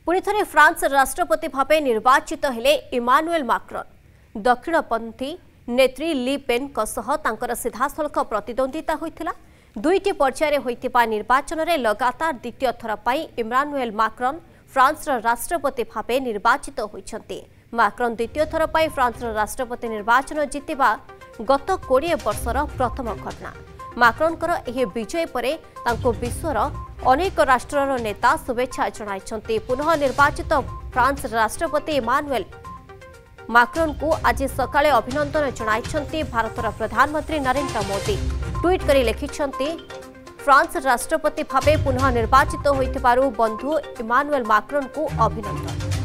पुणी थे फ्रांस राष्ट्रपति भाव निर्वाचित हेले इमानुएल माक्रोन। दक्षिणपंथी नेत्री ली पेन सीधासलख प्रतिद्वंदिता होता। दुईटी पर्यायर होइतिबा निर्वाचन में लगातार द्वितीय थर पर इमानुएल माक्रोन फ्रांस राष्ट्रपति भाव निर्वाचित होइछन्ति। माक्रोन द्वितीय थर पर फ्रांस राष्ट्रपति निर्वाचन जीतिबा गत 20 वर्षर प्रथम घटना। माक्रोनकर यह विजय पर विश्वर अनेक राष्ट्रर नेता शुभेच्छा जणाइछन्ति। पुनः निर्वाचित फ्रांस राष्ट्रपति इमानुएल माक्रोन को आज सकाळे अभिनंदन जणाइछन्ति भारतर प्रधानमंत्री नरेंद्र मोदी। ट्वीट करी लिखिछन्ति, फ्रांस राष्ट्रपति भावे पुनः निर्वाचित होइतिबारु बंधु इमानुएल माक्रोन को अभिनंदन।